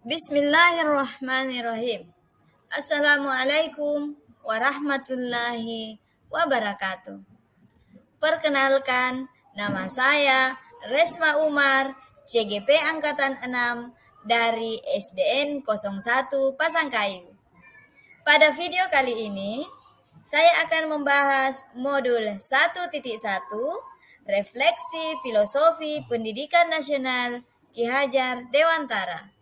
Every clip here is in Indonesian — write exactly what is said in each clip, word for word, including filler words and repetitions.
Bismillahirrahmanirrahim. Assalamualaikum warahmatullahi wabarakatuh. Perkenalkan, nama saya Resma Umar, C G P Angkatan enam dari S D N nol satu Pasangkayu. Pada video kali ini, saya akan membahas modul satu titik satu, Refleksi Filosofi Pendidikan Nasional Ki Hajar Dewantara.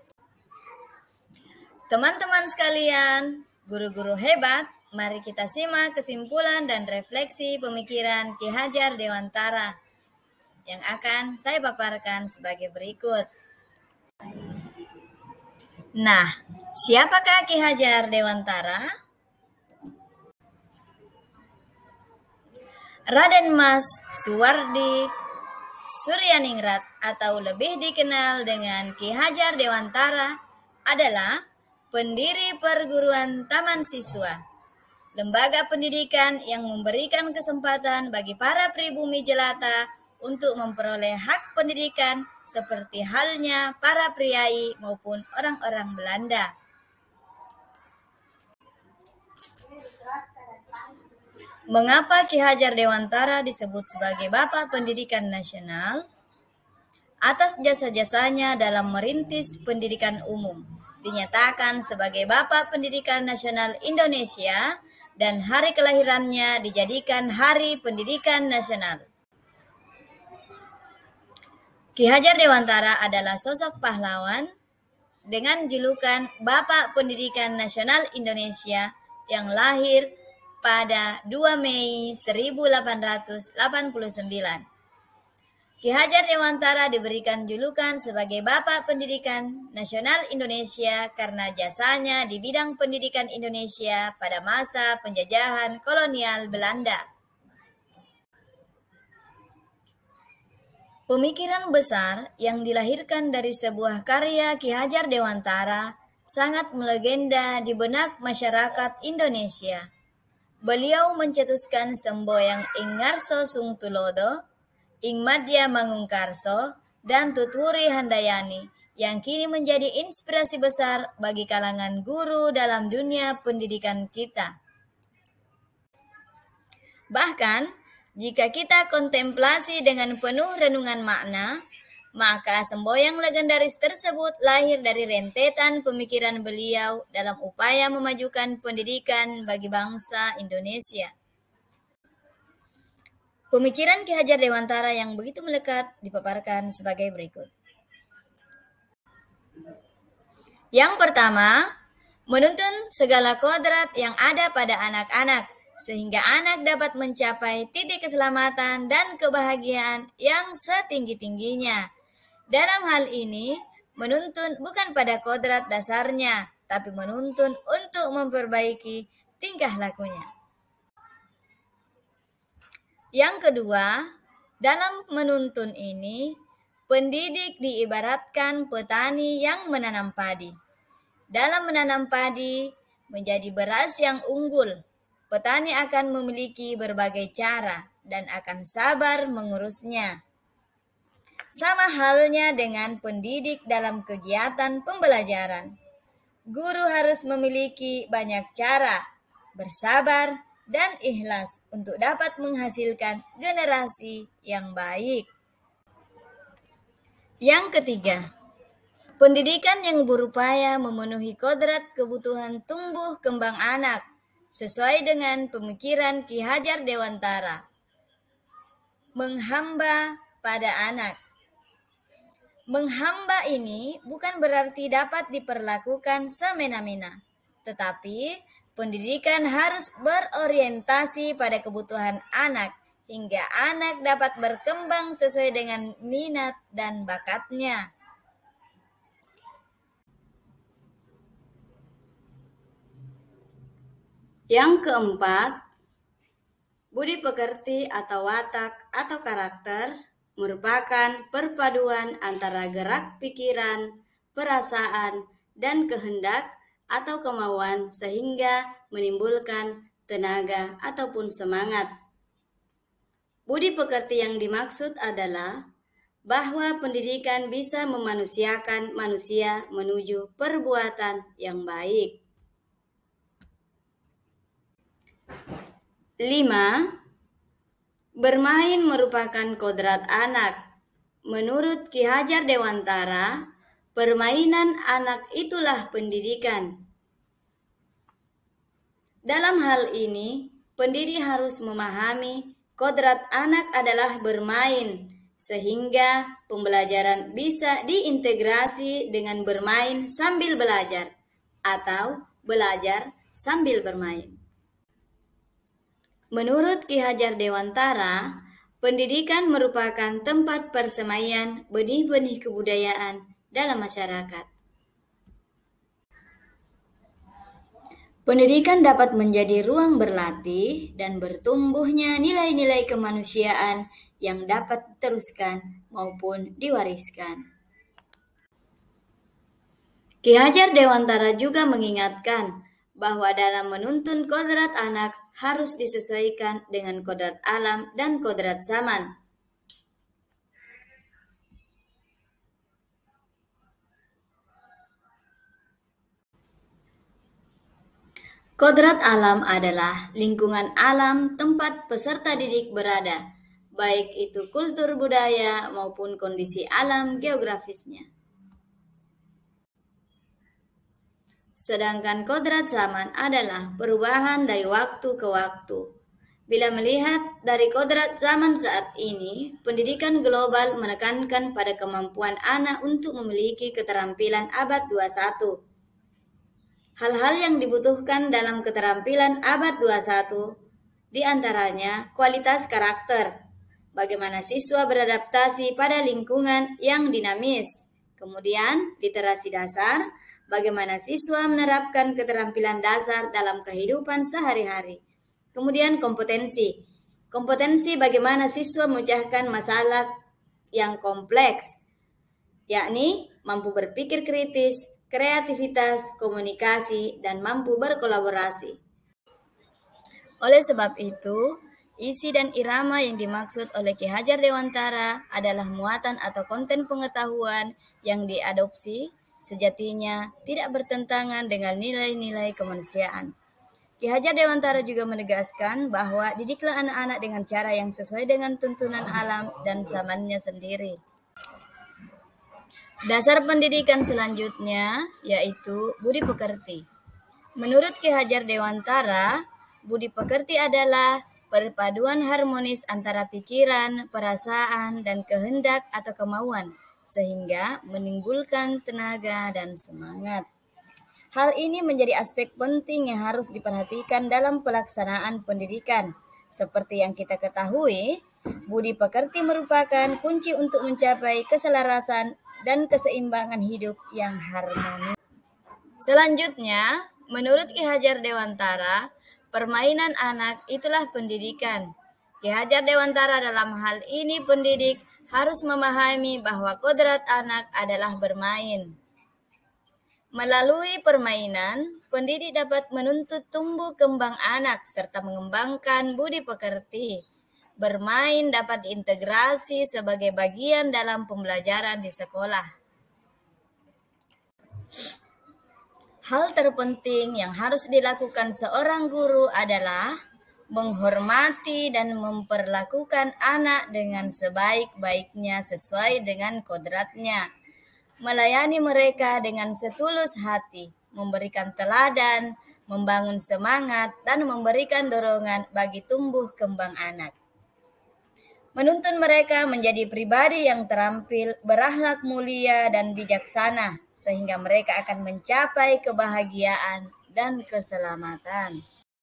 Teman-teman sekalian, guru-guru hebat, mari kita simak kesimpulan dan refleksi pemikiran Ki Hajar Dewantara yang akan saya paparkan sebagai berikut. Nah, siapakah Ki Hajar Dewantara? Raden Mas Suwardi Suryaningrat atau lebih dikenal dengan Ki Hajar Dewantara adalah pendiri perguruan Taman Siswa, lembaga pendidikan yang memberikan kesempatan bagi para pribumi jelata untuk memperoleh hak pendidikan seperti halnya para priai maupun orang-orang Belanda. Mengapa Ki Hajar Dewantara disebut sebagai Bapak Pendidikan Nasional? Atas jasa-jasanya dalam merintis pendidikan umum, dinyatakan sebagai Bapak Pendidikan Nasional Indonesia dan hari kelahirannya dijadikan Hari Pendidikan Nasional. Ki Hajar Dewantara adalah sosok pahlawan dengan julukan Bapak Pendidikan Nasional Indonesia yang lahir pada dua Mei seribu delapan ratus delapan puluh sembilan. Ki Hajar Dewantara diberikan julukan sebagai Bapak Pendidikan Nasional Indonesia karena jasanya di bidang pendidikan Indonesia pada masa penjajahan kolonial Belanda. Pemikiran besar yang dilahirkan dari sebuah karya Ki Hajar Dewantara sangat melegenda di benak masyarakat Indonesia. Beliau mencetuskan semboyang ing ngarso sung tulodo, ing madya mangungkarso, dan tuturi handayani yang kini menjadi inspirasi besar bagi kalangan guru dalam dunia pendidikan kita. Bahkan, jika kita kontemplasi dengan penuh renungan makna, maka semboyang legendaris tersebut lahir dari rentetan pemikiran beliau dalam upaya memajukan pendidikan bagi bangsa Indonesia. Pemikiran Ki Hajar Dewantara yang begitu melekat dipaparkan sebagai berikut. Yang pertama, menuntun segala kodrat yang ada pada anak-anak, sehingga anak dapat mencapai titik keselamatan dan kebahagiaan yang setinggi-tingginya. Dalam hal ini, menuntun bukan pada kodrat dasarnya, tapi menuntun untuk memperbaiki tingkah lakunya. Yang kedua, dalam menuntun ini, pendidik diibaratkan petani yang menanam padi. Dalam menanam padi menjadi beras yang unggul, petani akan memiliki berbagai cara dan akan sabar mengurusnya. Sama halnya dengan pendidik dalam kegiatan pembelajaran. Guru harus memiliki banyak cara, bersabar, dan ikhlas untuk dapat menghasilkan generasi yang baik. Yang ketiga, pendidikan yang berupaya memenuhi kodrat kebutuhan tumbuh kembang anak sesuai dengan pemikiran Ki Hajar Dewantara. Menghamba pada anak. Menghamba ini bukan berarti dapat diperlakukan semena-mena, tetapi pendidikan harus berorientasi pada kebutuhan anak hingga anak dapat berkembang sesuai dengan minat dan bakatnya. Yang keempat, budi pekerti atau watak atau karakter merupakan perpaduan antara gerak pikiran, perasaan, dan kehendak atau kemauan sehingga menimbulkan tenaga ataupun semangat. Budi pekerti yang dimaksud adalah bahwa pendidikan bisa memanusiakan manusia menuju perbuatan yang baik. Lima, bermain merupakan kodrat anak. Menurut Ki Hajar Dewantara, permainan anak itulah pendidikan. Dalam hal ini, pendidik harus memahami kodrat anak adalah bermain, sehingga pembelajaran bisa diintegrasi dengan bermain sambil belajar atau belajar sambil bermain. Menurut Ki Hajar Dewantara, pendidikan merupakan tempat persemaian benih-benih kebudayaan dalam masyarakat. Pendidikan dapat menjadi ruang berlatih dan bertumbuhnya nilai-nilai kemanusiaan yang dapat diteruskan maupun diwariskan. Ki Hajar Dewantara juga mengingatkan bahwa dalam menuntun kodrat anak harus disesuaikan dengan kodrat alam dan kodrat zaman. Kodrat alam adalah lingkungan alam tempat peserta didik berada, baik itu kultur budaya maupun kondisi alam geografisnya. Sedangkan kodrat zaman adalah perubahan dari waktu ke waktu. Bila melihat dari kodrat zaman saat ini, pendidikan global menekankan pada kemampuan anak untuk memiliki keterampilan abad dua puluh satu. Hal-hal yang dibutuhkan dalam keterampilan abad dua puluh satu diantaranya kualitas karakter, bagaimana siswa beradaptasi pada lingkungan yang dinamis, kemudian literasi dasar, bagaimana siswa menerapkan keterampilan dasar dalam kehidupan sehari-hari, kemudian kompetensi, kompetensi bagaimana siswa memecahkan masalah yang kompleks, yakni mampu berpikir kritis, kreativitas, komunikasi, dan mampu berkolaborasi. Oleh sebab itu, isi dan irama yang dimaksud oleh Ki Hajar Dewantara adalah muatan atau konten pengetahuan yang diadopsi sejatinya tidak bertentangan dengan nilai-nilai kemanusiaan. Ki Hajar Dewantara juga menegaskan bahwa didiklah anak-anak dengan cara yang sesuai dengan tuntunan alam dan zamannya sendiri. Dasar pendidikan selanjutnya yaitu budi pekerti. Menurut Ki Hajar Dewantara, budi pekerti adalah perpaduan harmonis antara pikiran, perasaan, dan kehendak atau kemauan, sehingga menimbulkan tenaga dan semangat. Hal ini menjadi aspek penting yang harus diperhatikan dalam pelaksanaan pendidikan. Seperti yang kita ketahui, budi pekerti merupakan kunci untuk mencapai keselarasan dan keseimbangan hidup yang harmonis. Selanjutnya, menurut Ki Hajar Dewantara, permainan anak itulah pendidikan. Ki Hajar Dewantara dalam hal ini pendidik harus memahami bahwa kodrat anak adalah bermain. Melalui permainan, pendidik dapat menuntut tumbuh kembang anak serta mengembangkan budi pekerti. Bermain dapat diintegrasi sebagai bagian dalam pembelajaran di sekolah. Hal terpenting yang harus dilakukan seorang guru adalah menghormati dan memperlakukan anak dengan sebaik-baiknya sesuai dengan kodratnya. Melayani mereka dengan setulus hati, memberikan teladan, membangun semangat, dan memberikan dorongan bagi tumbuh kembang anak. Menuntun mereka menjadi pribadi yang terampil, berakhlak mulia dan bijaksana, sehingga mereka akan mencapai kebahagiaan dan keselamatan.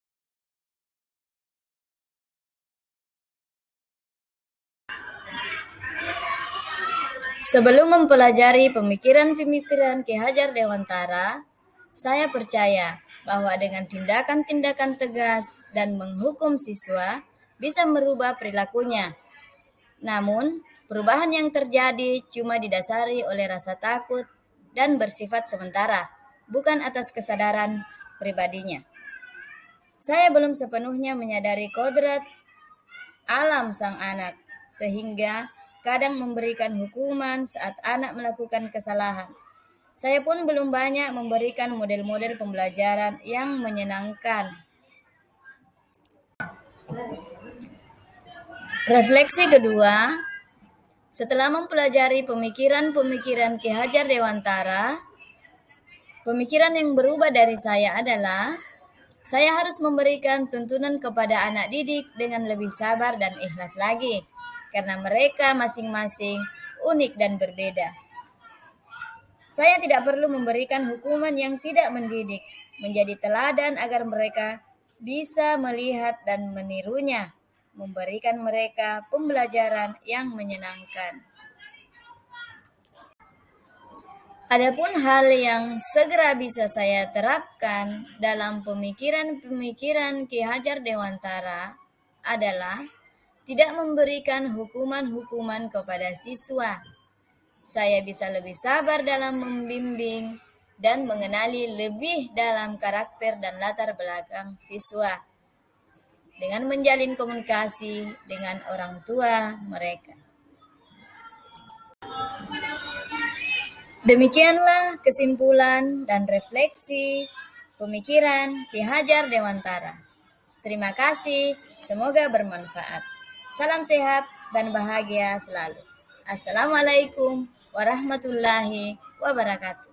Sebelum mempelajari pemikiran-pemikiran Ki Hajar Dewantara, saya percaya bahwa dengan tindakan-tindakan tegas dan menghukum siswa bisa merubah perilakunya. Namun, perubahan yang terjadi cuma didasari oleh rasa takut dan bersifat sementara, bukan atas kesadaran pribadinya. Saya belum sepenuhnya menyadari kodrat alam sang anak, sehingga kadang memberikan hukuman saat anak melakukan kesalahan. Saya pun belum banyak memberikan model-model pembelajaran yang menyenangkan. Refleksi kedua, setelah mempelajari pemikiran-pemikiran Ki Hajar Dewantara, pemikiran yang berubah dari saya adalah saya harus memberikan tuntunan kepada anak didik dengan lebih sabar dan ikhlas lagi, karena mereka masing-masing unik dan berbeda. Saya tidak perlu memberikan hukuman yang tidak mendidik, menjadi teladan agar mereka bisa melihat dan menirunya, memberikan mereka pembelajaran yang menyenangkan. Adapun hal yang segera bisa saya terapkan dalam pemikiran-pemikiran Ki Hajar Dewantara adalah tidak memberikan hukuman-hukuman kepada siswa. Saya bisa lebih sabar dalam membimbing dan mengenali lebih dalam karakter dan latar belakang siswa dengan menjalin komunikasi dengan orang tua mereka. Demikianlah kesimpulan dan refleksi pemikiran Ki Hajar Dewantara. Terima kasih, semoga bermanfaat. Salam sehat dan bahagia selalu. Assalamualaikum warahmatullahi wabarakatuh.